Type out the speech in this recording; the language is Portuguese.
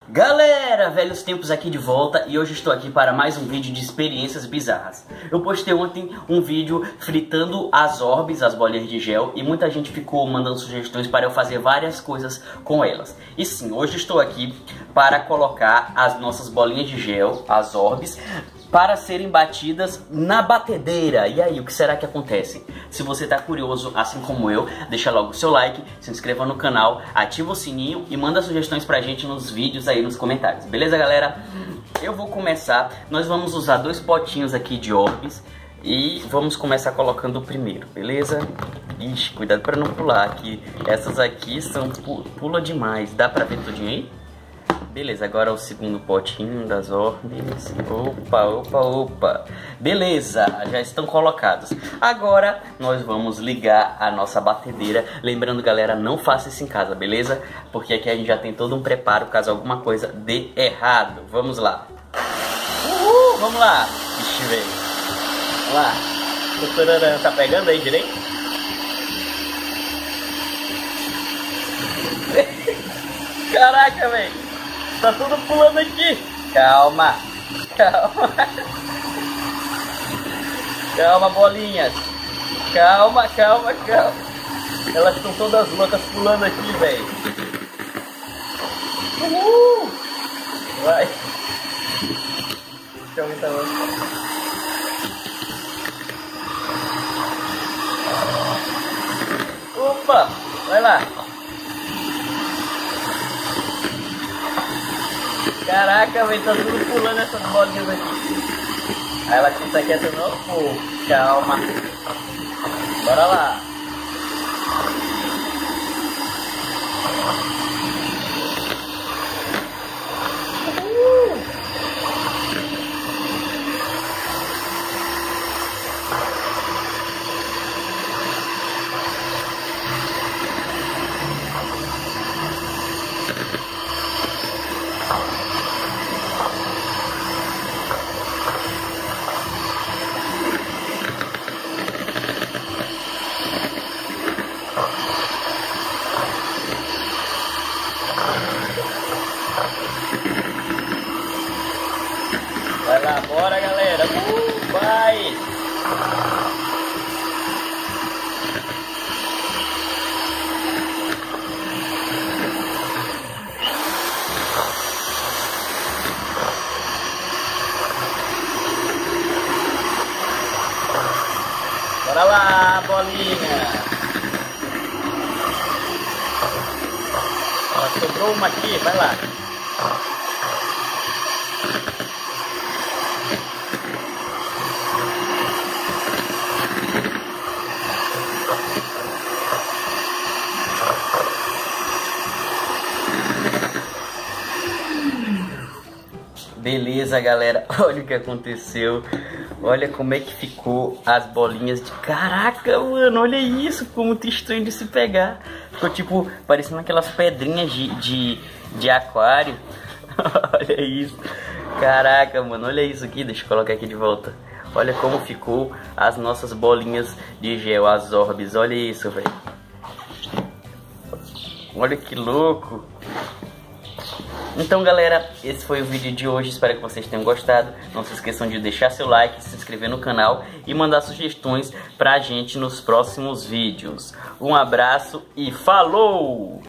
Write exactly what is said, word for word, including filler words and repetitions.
Galera, velhos tempos aqui de volta e hoje estou aqui para mais um vídeo de experiências bizarras. Eu postei ontem um vídeo fritando as orbes, as bolinhas de gel, e muita gente ficou mandando sugestões para eu fazer várias coisas com elas. E sim, hoje estou aqui para colocar as nossas bolinhas de gel, as orbes, para serem batidas na batedeira. E aí, o que será que acontece? Se você está curioso, assim como eu, deixa logo o seu like, se inscreva no canal, ativa o sininho e manda sugestões pra gente nos vídeos aí nos comentários. Beleza, galera? Eu vou começar. Nós vamos usar dois potinhos aqui de orbes e vamos começar colocando o primeiro, beleza? Ixi, cuidado para não pular aqui. Essas aqui são pula demais. Dá pra ver tudinho aí? Beleza, agora o segundo potinho das orbes. Opa, opa, opa. Beleza, já estão colocados. Agora nós vamos ligar a nossa batedeira. Lembrando, galera, não faça isso em casa, beleza? Porque aqui a gente já tem todo um preparo caso alguma coisa dê errado. Vamos lá. Uhul, vamos lá. Vixe, velho. Vamos lá. Tá pegando aí direito? Caraca, velho. Tá tudo pulando aqui. Calma. Calma. Calma, bolinhas. Calma, calma, calma. Elas estão todas loucas pulando aqui, velho. Uhul. Vai. Deixa eu aumentar mais. Opa. Vai lá. Caraca, velho, tá tudo pulando essas bolinhas aqui. Aí ela fica quieta não, pô. Calma. Bora lá. Uhul. Vai lá, bora, galera. Uh, vai! Bora lá, bolinha! Ó, sobrou uma aqui, vai lá! Beleza, galera, olha o que aconteceu. Olha como é que ficou as bolinhas de... Caraca, mano, olha isso, ficou muito estranho de se pegar. Ficou tipo, parecendo aquelas pedrinhas de, de, de aquário. Olha isso. Caraca, mano, olha isso aqui, deixa eu colocar aqui de volta. Olha como ficou as nossas bolinhas de gel, as orbes, olha isso, velho. Olha que louco. Então, galera, esse foi o vídeo de hoje, espero que vocês tenham gostado. Não se esqueçam de deixar seu like, se inscrever no canal e mandar sugestões pra gente nos próximos vídeos. Um abraço e falou!